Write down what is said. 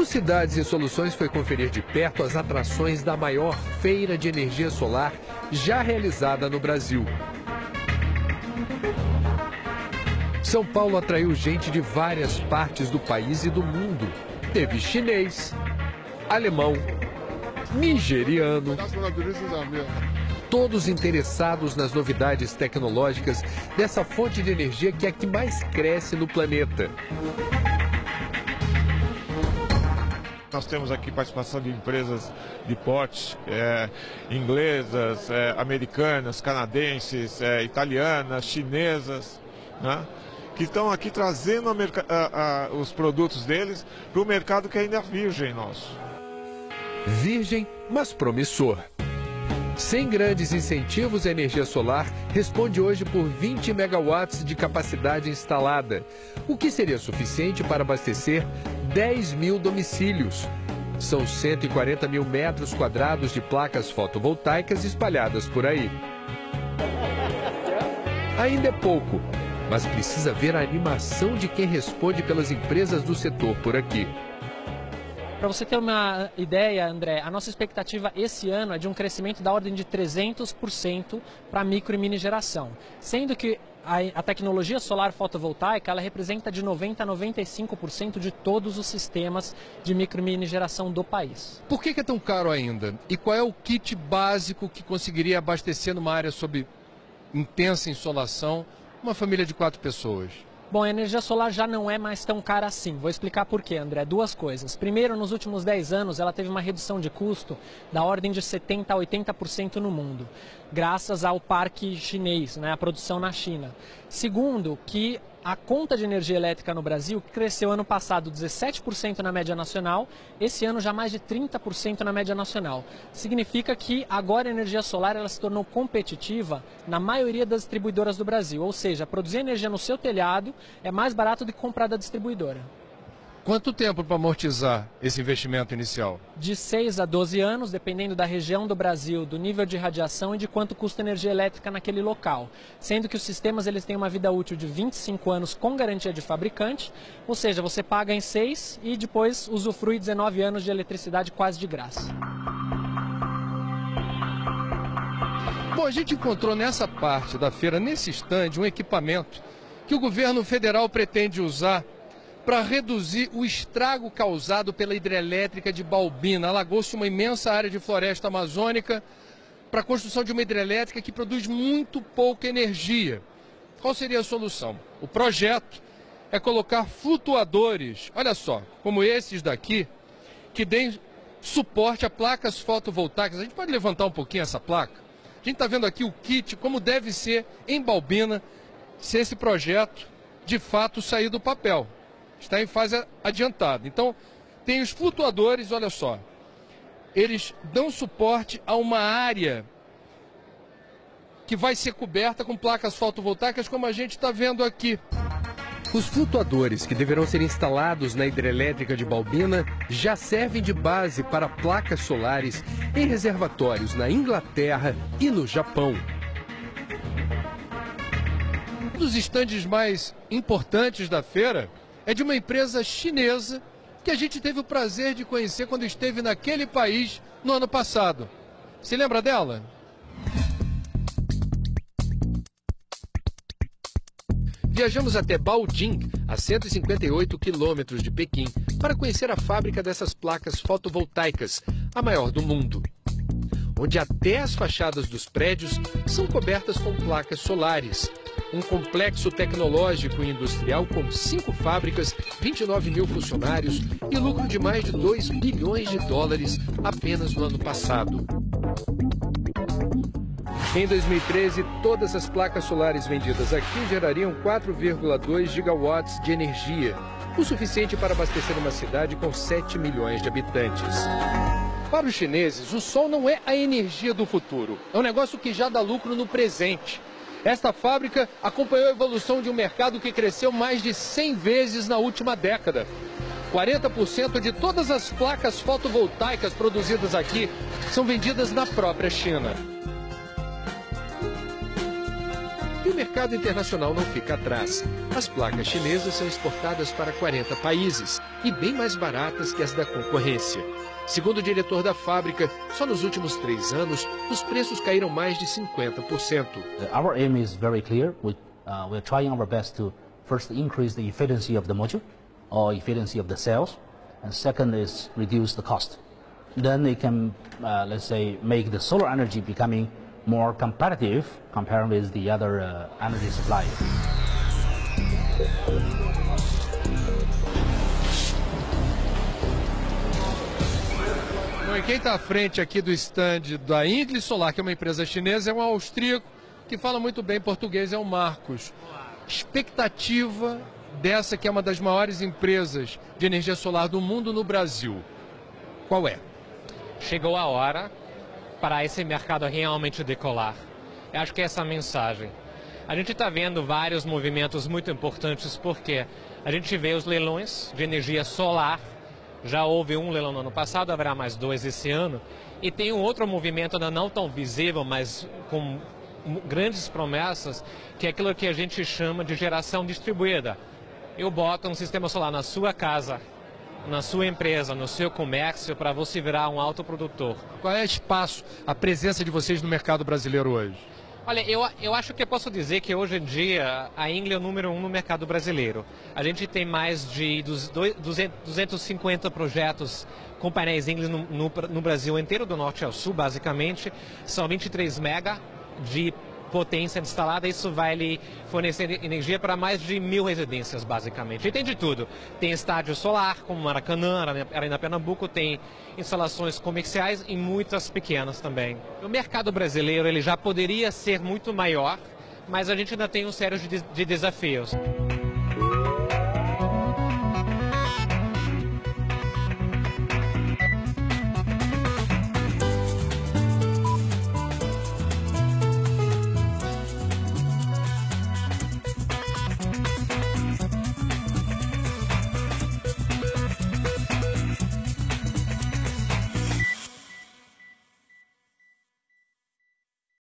Cidades e Soluções foi conferir de perto as atrações da maior feira de energia solar já realizada no Brasil. São Paulo atraiu gente de várias partes do país e do mundo. Teve chinês, alemão, nigeriano, todos interessados nas novidades tecnológicas dessa fonte de energia que é a que mais cresce no planeta. Nós temos aqui participação de empresas de porte inglesas, americanas, canadenses, italianas, chinesas, né? Que estão aqui trazendo os produtos deles para o mercado que ainda é virgem nosso. Virgem, mas promissor. Sem grandes incentivos, a energia solar responde hoje por 20 megawatts de capacidade instalada, o que seria suficiente para abastecer 10 mil domicílios. São 140 mil metros quadrados de placas fotovoltaicas espalhadas por aí. Ainda é pouco, mas precisa ver a animação de quem responde pelas empresas do setor por aqui. Para você ter uma ideia, André, a nossa expectativa esse ano é de um crescimento da ordem de 300% para micro e mini geração, sendo que a tecnologia solar fotovoltaica ela representa de 90% a 95% de todos os sistemas de micro e mini geração do país. Por que é tão caro ainda? E qual é o kit básico que conseguiria abastecer numa área sob intensa insolação uma família de 4 pessoas? Bom, a energia solar já não é mais tão cara assim. Vou explicar por quê, André. Duas coisas. Primeiro, nos últimos 10 anos, ela teve uma redução de custo da ordem de 70% a 80% no mundo, graças ao parque chinês, né, a produção na China. Segundo, que a conta de energia elétrica no Brasil cresceu ano passado 17% na média nacional, esse ano já mais de 30% na média nacional. Significa que agora a energia solar ela se tornou competitiva na maioria das distribuidoras do Brasil, ou seja, produzir energia no seu telhado é mais barato do que comprar da distribuidora. Quanto tempo para amortizar esse investimento inicial? De 6 a 12 anos, dependendo da região do Brasil, do nível de radiação e de quanto custa energia elétrica naquele local. Sendo que os sistemas eles têm uma vida útil de 25 anos com garantia de fabricante, ou seja, você paga em 6 e depois usufrui 19 anos de eletricidade quase de graça. Bom, a gente encontrou nessa parte da feira, nesse estande, um equipamento que o governo federal pretende usar para reduzir o estrago causado pela hidrelétrica de Balbina. Alagou-se uma imensa área de floresta amazônica para a construção de uma hidrelétrica que produz muito pouca energia. Qual seria a solução? O projeto é colocar flutuadores, olha só, como esses daqui, que deem suporte a placas fotovoltaicas. A gente pode levantar um pouquinho essa placa? A gente está vendo aqui o kit, como deve ser em Balbina, se esse projeto de fato sair do papel. Está em fase adiantada. Então, tem os flutuadores, olha só. Eles dão suporte a uma área que vai ser coberta com placas fotovoltaicas, como a gente está vendo aqui. Os flutuadores que deverão ser instalados na hidrelétrica de Balbina já servem de base para placas solares em reservatórios na Inglaterra e no Japão. Um dos estandes mais importantes da feira é de uma empresa chinesa que a gente teve o prazer de conhecer quando esteve naquele país no ano passado. Se lembra dela? Viajamos até Baojing, a 158 quilômetros de Pequim, para conhecer a fábrica dessas placas fotovoltaicas, a maior do mundo, onde até as fachadas dos prédios são cobertas com placas solares. Um complexo tecnológico e industrial com 5 fábricas, 29 mil funcionários e lucro de mais de 2 bilhões de dólares apenas no ano passado. Em 2013, todas as placas solares vendidas aqui gerariam 4,2 gigawatts de energia, o suficiente para abastecer uma cidade com 7 milhões de habitantes. Para os chineses, o sol não é a energia do futuro, é um negócio que já dá lucro no presente. Esta fábrica acompanhou a evolução de um mercado que cresceu mais de 100 vezes na última década. 40% de todas as placas fotovoltaicas produzidas aqui são vendidas na própria China. E o mercado internacional não fica atrás. As placas chinesas são exportadas para 40 países e bem mais baratas que as da concorrência. Segundo o diretor da fábrica, só nos últimos 3 anos, os preços caíram mais de 50%. Our aim is very clear. We're trying our best to first increase the efficiency of the module or efficiency of the cells, and second is reduce the cost. Then it can, let's say, make the solar energy becoming more competitive compared with the other energy suppliers. Bom, e quem está à frente aqui do stand da Inglis Solar, que é uma empresa chinesa, é um austríaco que fala muito bem português, é o Marcos. Expectativa dessa que é uma das maiores empresas de energia solar do mundo no Brasil, qual é? Chegou a hora para esse mercado realmente decolar. Eu acho que é essa a mensagem. A gente está vendo vários movimentos muito importantes porque a gente vê os leilões de energia solar. Já houve um leilão no ano passado, haverá mais 2 esse ano. E tem um outro movimento ainda não tão visível, mas com grandes promessas, que é aquilo que a gente chama de geração distribuída. Eu boto um sistema solar na sua casa, na sua empresa, no seu comércio, para você virar um autoprodutor. Qual é o espaço, a presença de vocês no mercado brasileiro hoje? Olha, eu acho que eu posso dizer que hoje em dia a Inglia é o número 1 no mercado brasileiro. A gente tem mais de 250 projetos com painéis Inglis no Brasil inteiro, do norte ao sul, basicamente. São 23 mega de potência instalada, isso vai lhe fornecer energia para mais de 1000 residências, basicamente. E tem de tudo. Tem estádio solar, como Maracanã, Arena Pernambuco, tem instalações comerciais e muitas pequenas também. O mercado brasileiro ele já poderia ser muito maior, mas a gente ainda tem um sério de desafios.